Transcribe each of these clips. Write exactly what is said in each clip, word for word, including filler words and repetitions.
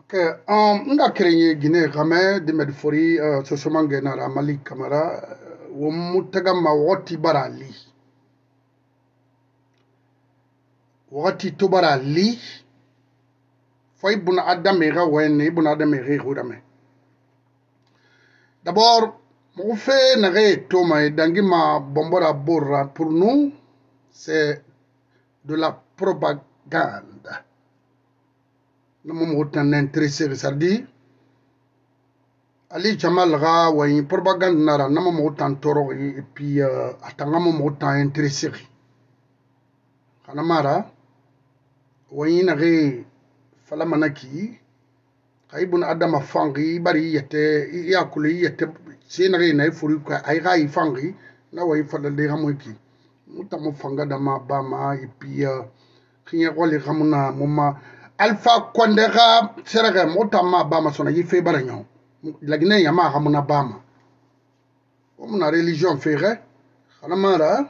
Ok, um, nga krenye Guinée game de medfori uh, sosomange na Mali Camara wo mutaga ma woti barali woti to barali foi buna adame ga wene buna adame re hurame d'abord mon fait na re to ma dangi ma bombora borra pour nous c'est de la propagande. Nous sommes intéressés, c'est-à-dire, Ali Jamal Ra, ou une propagande nara, nous sommes toro et puis attendant nous sommes intéressés. Kanamara, ou une ré, falamanaki, kaibun Adam Fangi, bari yete, yakuli yete, sénéré na furu ka aira ifangi, na wa ifala de ramoki. Mutamo fanga dama bama et puis qui est rôle ramuna moma. Alpha Kwandera Serere Motama Bama sona yi fe baranyo la Guinée yama hamuna Bama omuna religion fere khanamara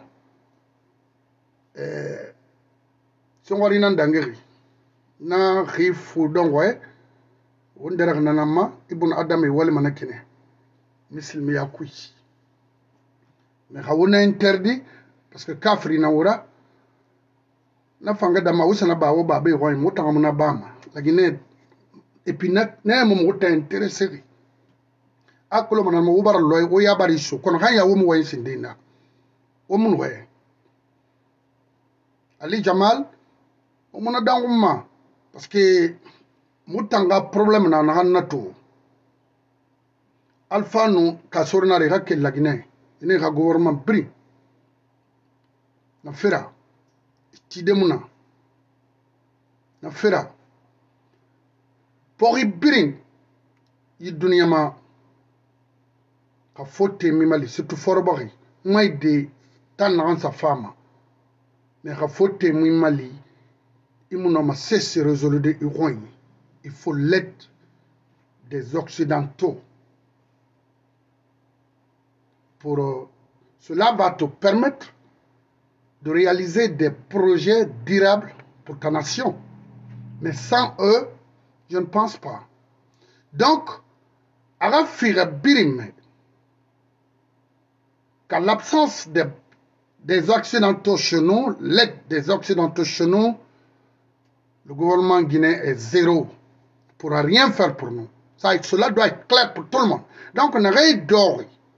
eh songori nan dangeri na khifu dongwe wondera nanama ibn adam wal manakine muslimi yakui mais hawuna interdit parce que kafri na wura na fanga dama usana bawo babe roy motanga muna Bama la Guinée et puis na na mo mo intéressé akolo mana mo ubara loy o ya bari so kono kan ya wo mo way sindina o mun way Ali Jamal o mona danguma parce que mutanga problème na na nato Alpha no ka sorna re hakke la Guinée ine ka gouvernement pri na fera ti demuna na fera pori biring yi dunia ma ka fote mi mali surtout forobori may de tan na sa fama mais ka fote mi mali imuno ma cesse résolu de iroy il faut l'aide des occidentaux pour euh, cela va te permettre de réaliser des projets durables pour ta nation, mais sans eux je ne pense pas. Donc, Arafira Birim, qu'à l'absence des, des Occidentaux chez nous, l'aide des Occidentaux chez nous, le gouvernement guinéen est zéro. Il ne pourra rien faire pour nous. Ça, cela doit être clair pour tout le monde. Donc, on aurait d'or.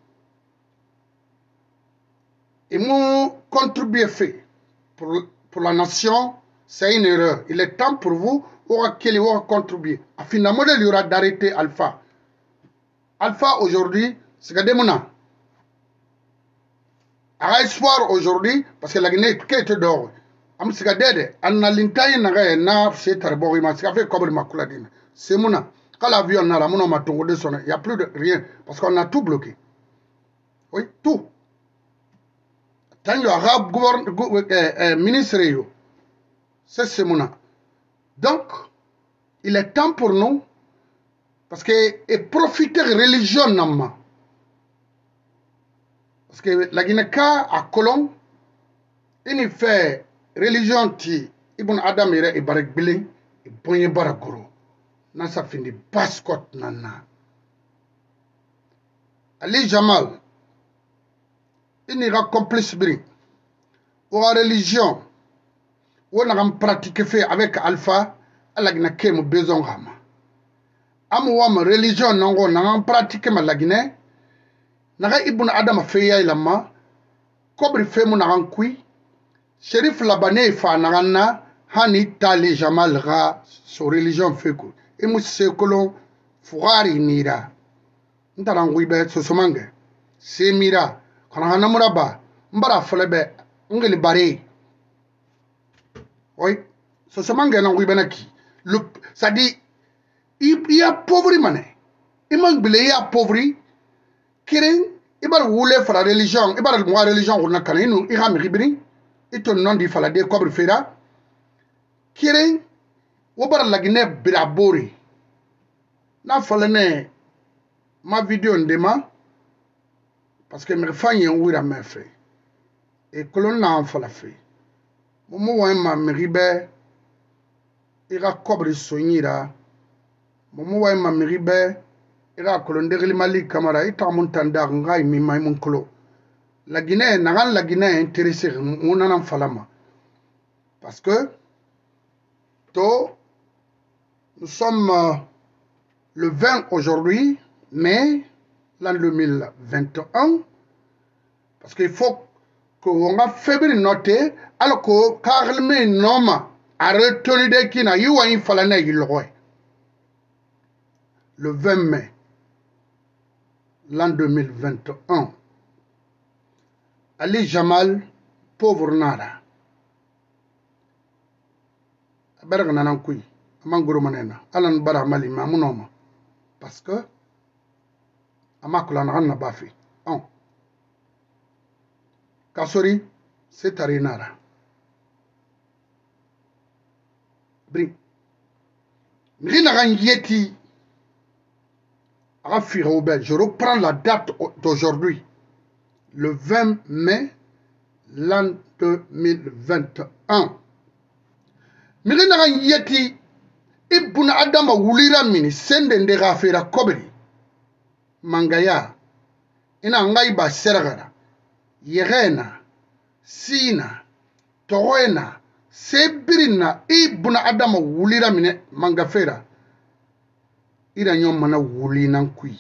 Et mon contribuer fait pour, pour la nation, c'est une erreur. Il est temps pour vous qu'il aura contribué. À finalement, il y aura d'arrêter Alpha. Alpha aujourd'hui, c'est que des mona. A espoir aujourd'hui, parce que la Guinée est dehors. Am c'est que dede, an na lintaye na ga na c'est tarbori ma c'est fait comme ma couladine. C'est mona. Quand l'avion na la mona ma tongo de sonne, il y a plus de rien parce qu'on a tout bloqué. Oui, tout. Tant le arabe gouvernement ministre yo. C'est c'est mona. Donc, il est temps pour nous, parce que et profiter de la religion, parce que la Guinée à Colomb, il fait religion qui Ibn Adam et Barak Billing et Bonye Barakoro. Nan ça finit bascot nana. Ali Jamal, il n'ira complice brin. Ou la religion, ou on a pratiqué fait avec Alpha. La Guinée qui est besoin de moi. Amu religion nango nangan pratique ma la Guinée. Naga Ibn Adam fait ya ilama. Kobri fait mon nangan kui. Shérif Labané fa nangana hani tali Jamal ra so religion fait ko. Et mu se kolon fugari nira. Ntarangui be so somange. Se mira kana hana muraba mbara folebe ngeli bare. Oi so somange nangui benaki. Ça dit, il y a pauvre mané. Il manque il y a pauvre. Kirin, il va rouler faire la religion. Il va la religion on a cané nous. Il va me ribri. Il te non dit fala de cobre fera. Kirin, ou va la Guinée brabori. Na fala ne ma vidéo ndema parce que me fanye ou la me fait. Et colon na en fala fait. Momo wa ma me ribe. Ira cobre sognira momo way mamiri be ira kolondegli mali kamara ita muntanda ngai mi may mon kolo la Guinée nagan la Guinée intéressé monanam falama parce que to nous sommes euh, le vingt aujourd'hui mai l'an deux mille vingt et un parce qu'il faut qu'on a février noté alors que Carlme Noma a retenu de Kina yiwa in falana yilroy le vingt mai l'an deux mille vingt et un Ali Jamal pauvre nara berga nanan kuy amangoro manena alan bara mali mamunoma parce que amakula na bafi on kasori c'est arinara bri rina yeti je reprends la date d'aujourd'hui le vingt mai l'an deux mille vingt et un Mirina yeti ibuna adama wulira mini sende ndega fera kobri mangaya ina ngaiba seragara yegena sina toena sebirina ibuna adama wulira mini mangafera ira nyom mana wulina kui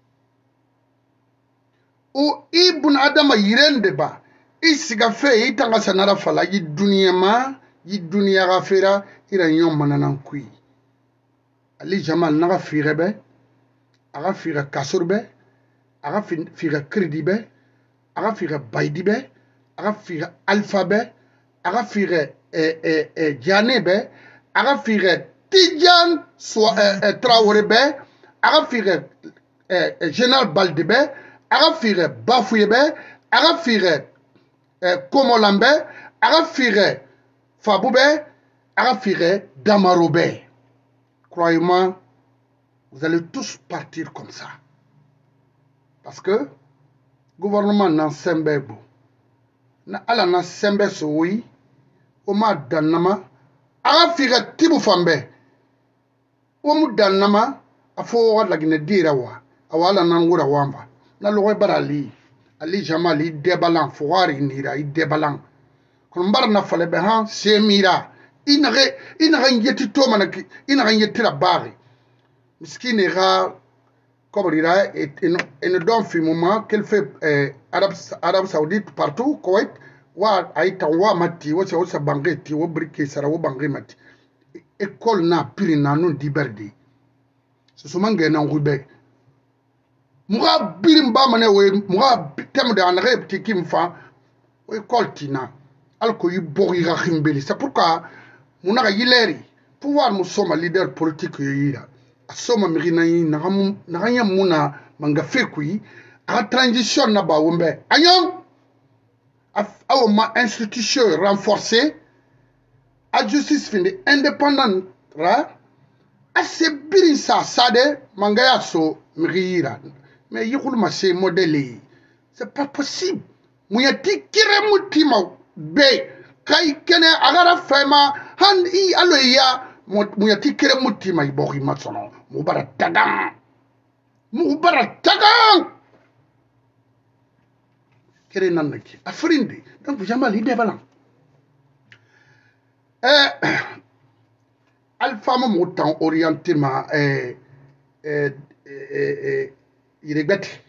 o ibuna adama yirende ba isiga fe itanga sanara fala yi dunia ma yi dunia gafera ira nyom mana nan kui Ali Jamal naga firebe aga fira kasurbe aga fira kredibe aga fira baidibe aga fira alphabet aga fira eh eh eh janebe aga fira Tidjan soit euh, Traoré be aga fire euh, Général Baldebe aga fire Bafouye aga fire euh, Komolambe aga fire Faboube aga fire Damarobe. Croyez-moi, vous allez tous partir comme ça parce que gouvernement nan sembe bo na ala na sembe so wi o ma danama aga fire Tibu Fambe Omu danama afo la Guinée dira wa awala nangura wamba na lowe barali Ali Jamal i debalan foari nira i debalan kon mbar na fale be han semira inare inare yeti to manaki inare yeti la bari miskine ra kobrira et en don fi moment qu'elle fait euh, Arab Arab Saoudite partout Koweït wa aita wa mati wa sa bangeti wa brike sara wa bangé mati école na piri na non diberdi ce sont mangé na ngube muga birimba mané we muga tem de anare petit kimfa o école tina alko yi bori ga khimbeli c'est pourquoi munaka yileri pouvoir mu soma leader politique yira asoma mirina yi na ham na hanya muna manga fekui a transition na ba wombe anyon aw ma institution renforcée a justice finde indépendante ra assez birin sa sade mangaya so mrira mais yikul ma c'est modèle c'est pas possible muyati kire mutima be kai kene agara fema han i aloya muyati kire mutima ibori matsono mubara tagam mubara tagam kire nanaki afrindi donc Jamal il débalan Eh, Alpha Mouton orienté ma eh, eh, eh, eh, il regrette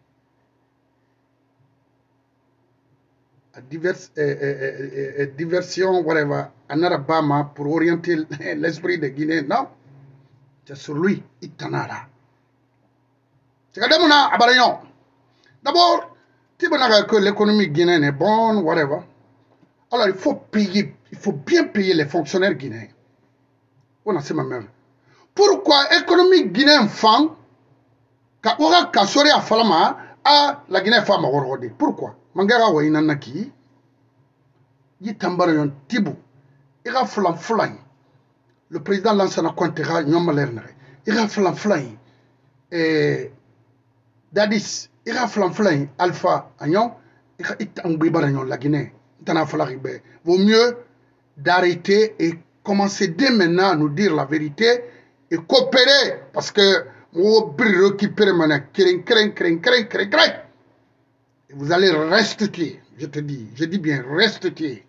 divers, eh, eh, eh, diversion whatever en Arabama pour orienter l'esprit de Guinée non c'est sur lui itanara c'est quand même à Barayon d'abord tu vois que l'économie guinéenne est bonne whatever alors il faut payer. Il faut bien payer les fonctionnaires guinéens. On a c'est ma mère. Pourquoi l'économie guinéenne fang ka ora kasori a falama a la Guinée femme aujourd'hui? Pourquoi? Mangara wa inanaki yitambara yon tibu ira flan flan. Le président Lansana Ouattara nyoma lernere. Ira flan flan. Eh Dadis ira flan flan Alpha Agnon ira itangbi baranyon la Guinée. Vaut mieux d'arrêter et commencer dès maintenant à nous dire la vérité et coopérer parce que vous allez restituer, je te dis, je dis bien restituer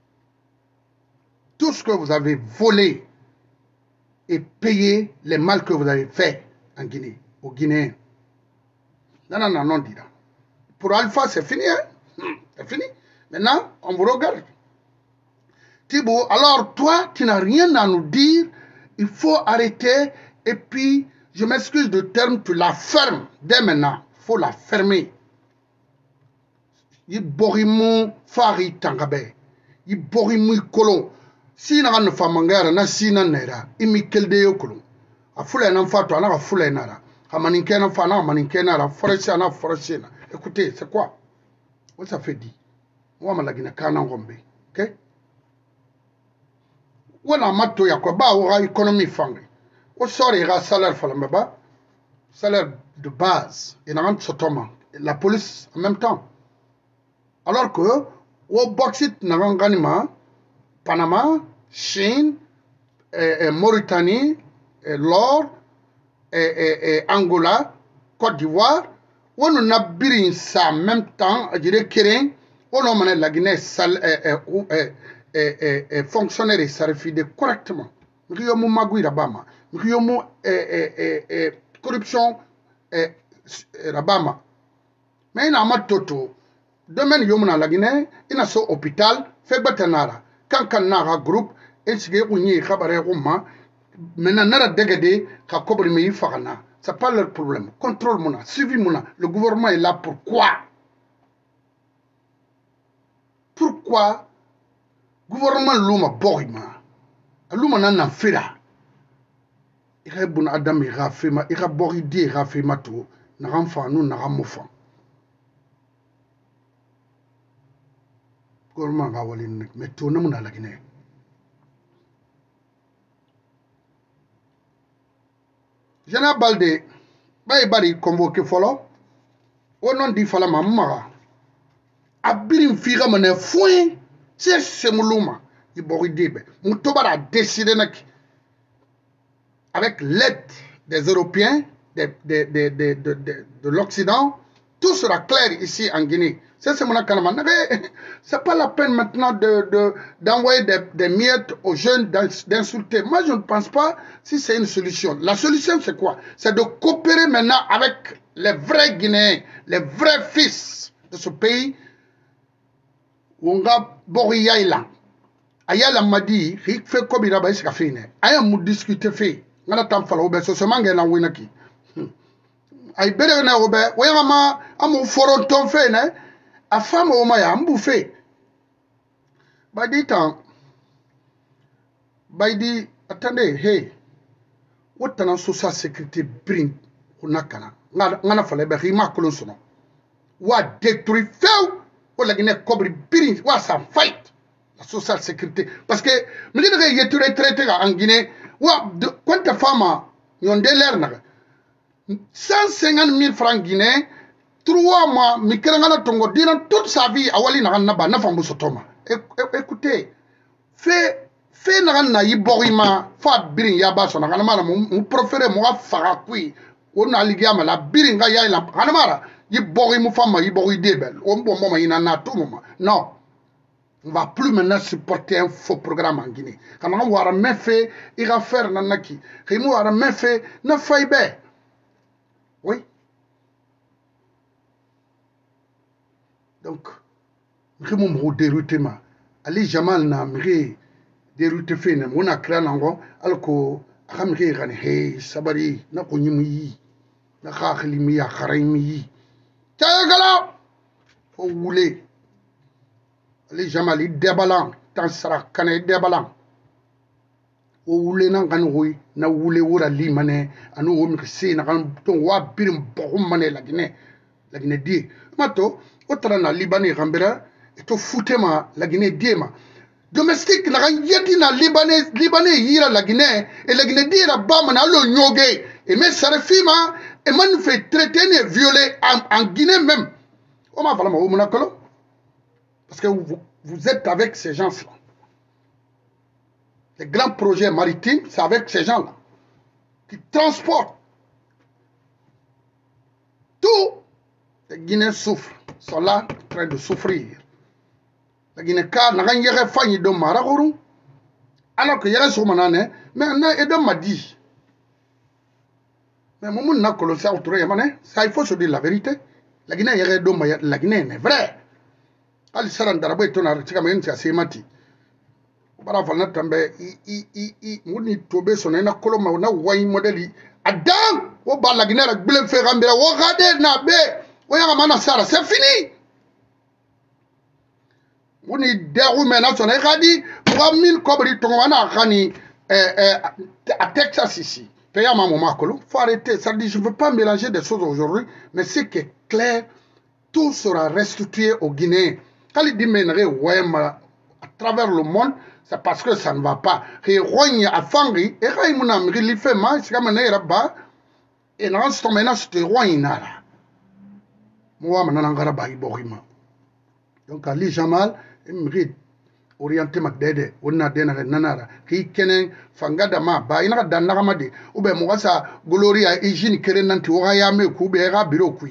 tout ce que vous avez volé et payer les mal que vous avez fait en Guinée, aux Guinéens. Non, non, non, non, dis là. Pour Alpha, c'est fini, hein? C'est fini. Maintenant, on vous regarde. Thibault, alors toi, tu n'as rien à nous dire. Il faut arrêter. Et puis, je m'excuse du terme, tu la fermes. Dès maintenant, il faut la fermer. Il borimou fari tangabe. Il borimou kolon. Si n'a pas famangara na si na nera, imi kelde yo kolon. A fule na fato ana a fule nara. A maninke na fa na maninke nara, forese na forese na. Écoutez, c'est quoi? What ça fait dit? Moi malagina kana ngombe. OK? Wana mato ya kwa ba wa économie fangi. O sori ga salaire falamba ba. Salaire de base. Et na sotoma. La police en même temps. Alors que au bauxite na ganima Panama, Chine, et, et Mauritanie, et l'or, et, et, et Angola, Côte d'Ivoire, on a birin ça en même temps, je dirais que on a la Guinée fonctionnaire et sarifide correctement. Nous avons magui rabama, nous avons corruption rabama. Mais il y a un toto. Demain, il y a la Guinée, il y a un hôpital, fait batanara. Quand on a un groupe, et si on y a un roman, maintenant, on a dégagé qu'à Kobrimi Farana. Ce n'est pas leur problème. Contrôle mon suivi mon le gouvernement est là pourquoi? Pourquoi le gouvernement l'homme borima? L'homme n'a pas fait là. Il y a bon Adam, il y a fait ma, il y a boridi, il y a fait ma tout. N'a pas fait nous, n'a pas fait. Gouvernement va aller mais tout le monde a la Guinée. Général Baldé, il va convoquer Folo. Au nom du Fala Mamara. Abirim Figa Mane Fouin, c'est ce Moulouma. Il boridi. Moutoba a décidé avec l'aide des Européens, de, de, de, de, de, de, de l'Occident, tout sera clair ici en Guinée. C'est ce n'est pas la peine maintenant d'envoyer de, de, des, des miettes aux jeunes d'insulter. Moi, je ne pense pas si c'est une solution. La solution, c'est quoi? C'est de coopérer maintenant avec les vrais Guinéens, les vrais fils de ce pays. Wonga Boriyaïla. Ayala m'a dit, il fait comme il a dit, il a discuté fait. On a tant fallu obéir, ce mangue na winaki. Ay bere na obéir, oyama amu foronton fait ne. A femme au maya mbouffé. Bah dit tant. Bah dit attendez, hey. What t'as social sécurité bring hunakana. Ngana fallait be rima kolon sono. Wa détruire feu. Ou la Guinée cobri bring. Wa ça fight. La social sécurité. Parce que me dit que y est traité en Guinée. Wa quand ta femme yon délaire na. cent cinquante mille francs guinéens. Trois mois, Mikrangana Tongo, durant toute sa vie, Awali Naranaba, Nafambu Sotoma. Écoutez, fait, fait Narana Yiborima, Fat Birin Yabas, on a Hanamara, mon préféré, moi, Farakui, on a Ligama, la Biringa Yala, Hanamara, Yiborimu Fama, Yibori Debel, on bon moment, il n'en a tout moment. Non, on ne va plus maintenant supporter un faux programme en Guinée. Quand on a même fait, il va faire Nanaki. Il a même fait, ne faille. Oui. Donc, je suis dérouté. Ali Jamal na mire dérouté fait na mona créé nango alko akamire gane hey sabari na ko nyimi na khakhli mi ya kharimi tagala fo wulé Ali Jamal il débalan tan sara kané débalan o wulé na kan hoy na wulé wura limane anu wo mi se na kan ton wa birim bokum mané la Guinée la Guinée di mato autre na Libanais Rambera et tout foutema la Guinée diema domestique na yedi na Libanais Libanais yira la Guinée et la Guinée dira bam na lo nyoge et mais sarfima et man fait traiter et violer en, en Guinée même on m'a vraiment au monacolo parce que vous, vous êtes avec ces gens-là les grands projets maritimes c'est avec ces gens-là qui transportent. Tous les Guinéens souffrent, sont là en train de souffrir. La Guinée, car n'a rien yéré fanny de Maragourou, alors que yéré soumanane, mais on a aidé m'a dit. Mais mon n'a colossé autour de Yamane, ça il faut se dire la vérité. La Guinée yéré d'homme, la Guinée est vrai. Ali saran darabo et ton article, mais c'est mati. Bara fana tambe i i i i muni tobe sona na koloma na wai modeli adam o ba la Guinée la gbele fe gambira o gade na be o ya mana sara c'est fini. Muni deru mena sona gadi trois mille kobri to wana khani eh eh à Texas ici. Paya maman makolo, faut arrêter, ça dit je veux pas mélanger des choses aujourd'hui, mais c'est que clair tout sera restitué aux Guinéens. Quand il dit mènerait à travers le monde, c'est parce que ça ne va pas. Et rogne à Fangri, et Raïmouna Mrili fait mal, c'est comme un là-bas, et dans ce moment-là, c'était rogne nara. Moi, maintenant, on va y donc, Ali Jamal, il me orienté ma dede, on a dénaré nanara, qui kenen, fangada ma, ba, il n'a pas d'anaramade, ou bien moi, ça, Gloria, hygiène, kerenanti, orayame, koubera, bureau, kui.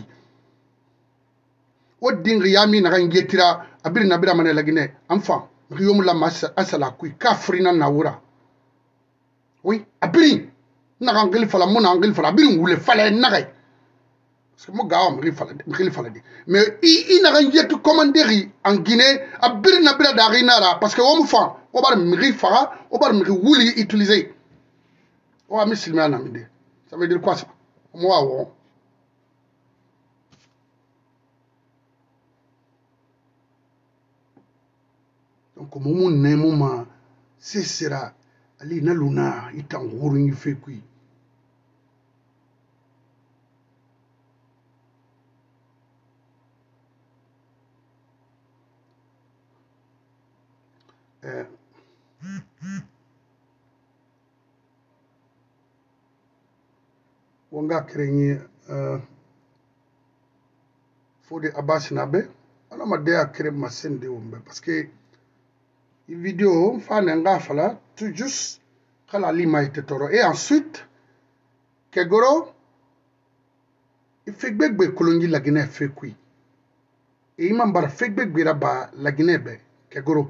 O dingi yami na ngetira abiri na bira mane la Guinée enfant riyom la masa asala kui kafrina na wura oui abiri na ngil fala mo na ngil fala abiri wule fala na gay parce que mo gawa ngil fala ngil fala di mais i na ngetu commanderi en Guinée abiri na bira da rinara parce que o mo fa o bar ngil fara o bar ngil wuli utiliser o ami silmana minde ça veut dire quoi ça mo wa donc momu nemu ma ce sera ali na luna itanguru ni fait kui euh wonga krenye euh Fode Abbas nabe ala ma de akre masende wombe parce que vidéo fa nga fala tout juste kala lima ite toro et ensuite kegoro il fait gbegbe kolongi la Guinée fait kui et imam bar fait gbegbe raba la Guinée be kegoro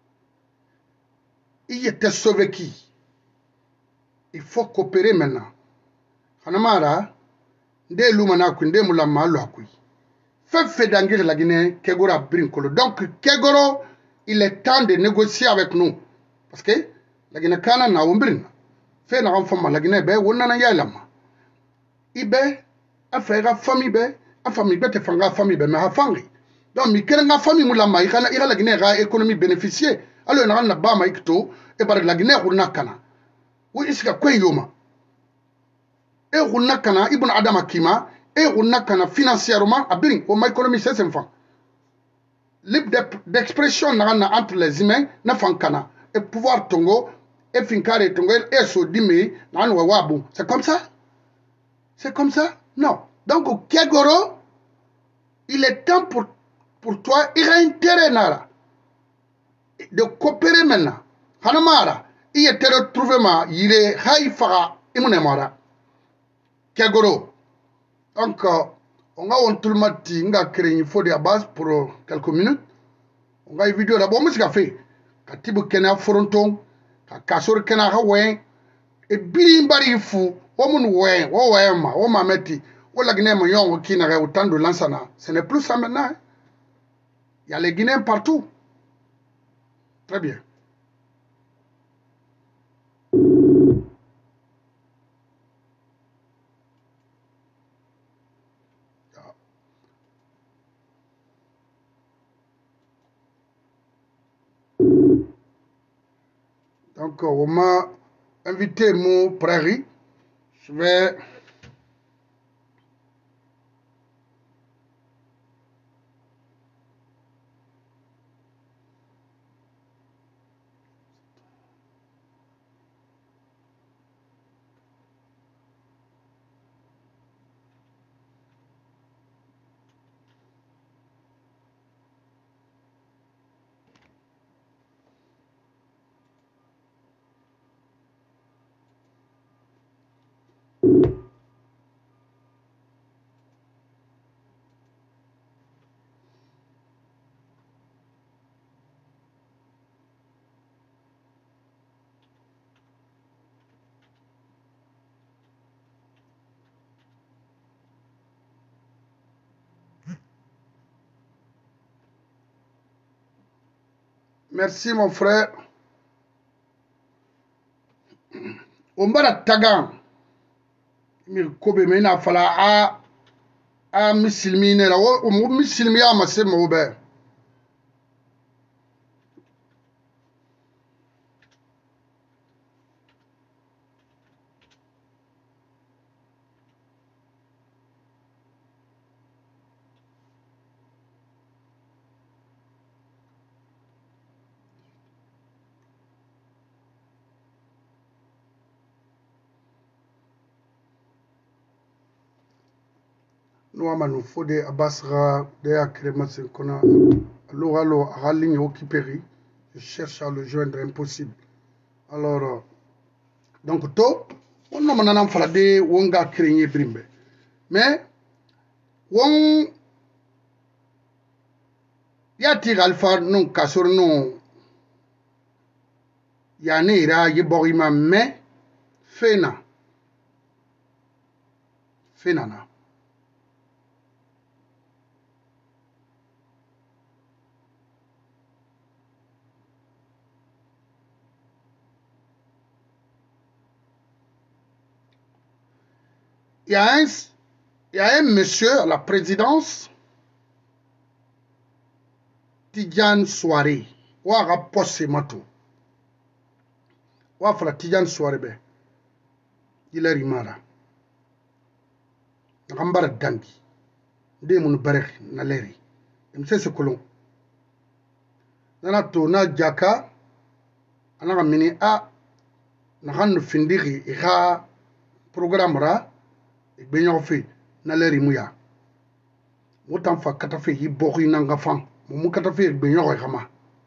il était sauvé qui il faut coopérer maintenant hanamara nde lumana ku nde mulama lo akui fait fait d'angir la Guinée kegoro brin kolo donc kegoro il est temps de négocier avec nous. Parce que la Guinée kana na umbrin. Fait na enfant la Guinée be wonna na yalama. Ibe a fait la famille be, a famille be te fanga famille be mais a fangi. Donc mi kena famille mulama ikana ira la Guinée ga économie bénéficier. Alors na na ba ma ikto e bar la Guinée wonna kana. Wo isika kwen yoma. E wonna kana ibn Adam Kima e wonna kana financièrement abrin o ma économie c'est enfant. Libre d'expression entre les humains na fankana et pouvoir tongo et finkare tongo et so dimi na wabu c'est comme ça c'est comme ça non donc Kegoro il est temps pour pour toi il a intérêt nara de coopérer maintenant hanamara il est retrouvé ma il est haïfara imunemara Kegoro donc on a on tout le matin nga créé une Fode Abbas pour quelques minutes on a une vidéo là bon monsieur fait ka tibu kena fronton ka kasor kena ha wen e biri mbari fu o mun wen o wen ma o ma meti o la Guinée ma yon ki na autant de lansana ce n'est plus ça maintenant il y a les Guinéens partout très bien donc on m'a invité mon prairie je vais Merci mon frère. Ombara tagan. Mir kobe mena fala a a misilmine la o misilmi a mase mo be. Nous avons fait des abassra des accrémations qu'on a l'oralo à ligne occupée. Je cherche à le joindre impossible. Alors, donc, to, on a maintenant fait des wonga créer brimbe. Mais, wong yati alpha non kasur non yani ira yiborima mais fena fena na. Il y a un, il y a un monsieur à la présidence, Tidjane Souare, ou à rapprocher matou. Ou à faire Tidjane Souare, il est rimara. Rambara dangi. De mon barek na leri. Il me sait ce colon. Nana to na jaka, anaka mini a, na han findiri, ira programme ra, ben fait na leri muya wotan fa kata fe yi bokhi nanga fan mu kata fe ben yo xama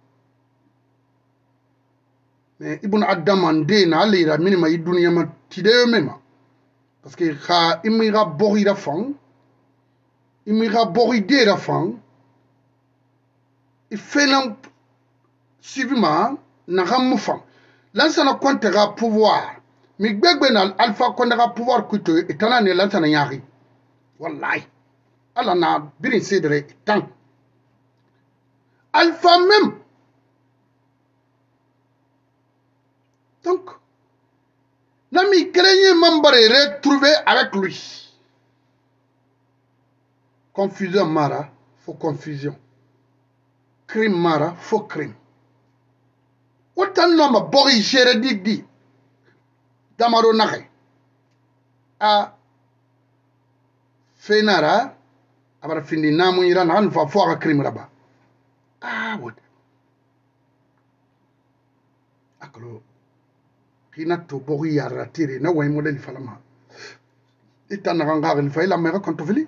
mais ibn adam ande na lira minima yi dunya ma tide mema parce que kha imira bokhi ra fan imira bokhi de ra fan il fait non suivement na xam fan lansana comptera pouvoir mi gbegbe na alpha kondara pouvoir kuto etana ne lantana nyari wallahi ala na birin sedre tan alpha même donc nami craignez membre retrouver avec lui confusion mara faut confusion crime mara faut crime autant non ma bori géré di di damaro naxe a fenara abara findi namu ira na fa fo ka crime raba ah wot aklo kina to bori ya ratire na way model falama itana nga ngal fay la mera konto fili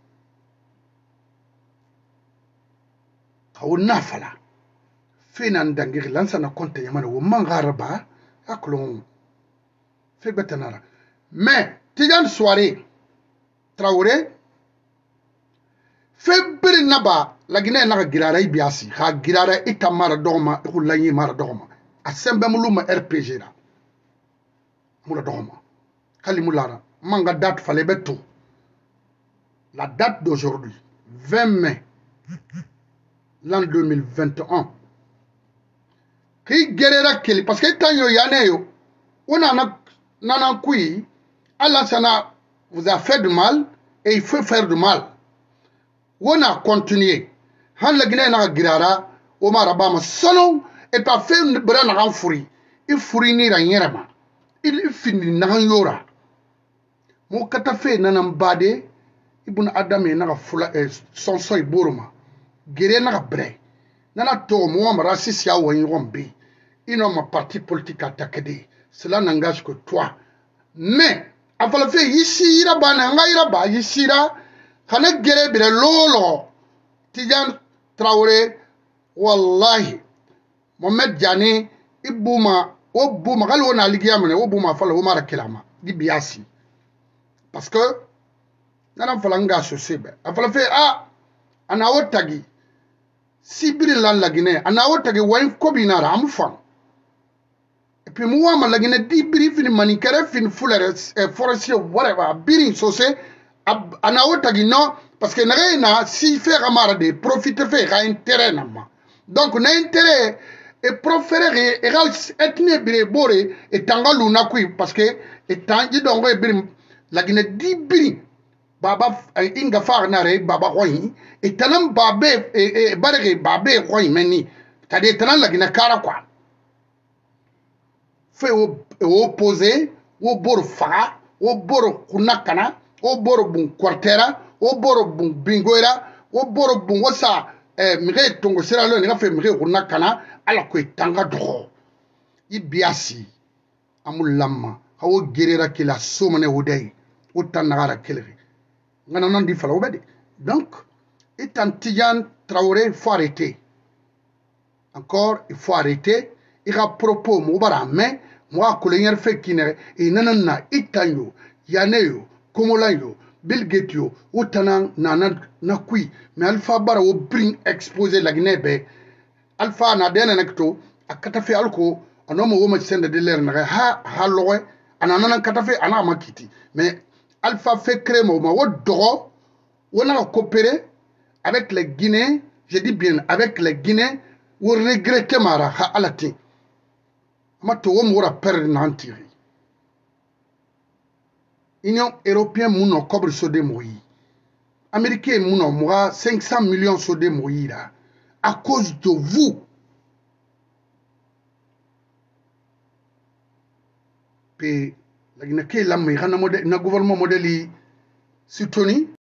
kawna fala fenan dangir lansa na konte yamana wo mangaraba aklo mais Tidjane Souare Traoré febri naba la Guinée na girara ibiasi ha girara itamara dogma ikullanyi mara dogma asembe muluma R P G ra mula dogma kali mulara manga date fallait beto la date d'aujourd'hui vingt mai l'an deux mille vingt et un qui gerera keli parce que tanyo yaneyo on a Nanan Koui, Allah Sana vous a fait du mal et il faut faire du mal. On a continué. Han la Guinée na girara, Omar Abama sono et pas fait une brana en furi. Il furi ni ra yerama. Il finit na yora. Mo kata fe nanan bade ibn Adam na fula son soy boroma. Gere na bre. Nana to mo amara sisi ya wani rombe. Ino ma parti politique attaqué. Cela n'engage que toi. Mais, à la fin, ici, il y a un ba ici, là, quand on guérit bien lolo, Tidjane Traoré, wallahi, Mohamed Diané, Ibouma, Obouma, quand on a ligué à mener, Obouma, fallait Omar Kelama, dit biasi. Parce que, n'a pas fallu nga sosebe. À la fin, ah, on a otagi, Sibiri la Guinée, on a otagi, Wayne Kobinara, amfan. Et puis moi, ma lagine di biri fini manikere fini fulere forestier whatever biri sose ana otagi non parce que na na si faire amara de profiter faire intérêt na ma donc na intérêt et proférer et ethnie bire bore et tanga luna kui parce que et tangi dongo e birim la Guinée di biri baba inga far nare baba royi et tanam babe et barre babe royi meni c'est-à-dire tanan la Guinée kara quoi fait opposé au bor fa au bor kunakana au bor bun quartera au bor bun bingoira au bor bun wasa eh mire tongo sera lo nga fait mire kunakana ala ko tanga do ibiasi amul lamma hawo gerera kila somane wodai utanagara kelri ngana non di fala obedi donc étant Tidiane Traoré faut arrêter encore il faut arrêter il a propos mo bara mais moi ko le ñer fekkine e nanana itanyo yaneyo komolanyo Bill Gates yo utana nana na kui mais alpha bara wo bring exposer la Guinée be alpha na dena nakto akata fe alko anomo wo ma sende de l'air na ha ha lowe anana kata fe ana makiti mais alpha fait créer mo ma wo dogo wona coopérer avec les Guinéens je dis bien avec les Guinéens ou regretter mara ha alati mato wo mo ra perdre nantiri Union européenne muno cobre so de moyi américain muno moi cinq cents millions so de moyi là à cause de vous pe la Guinée ke la mi na gouvernement modèle soutenu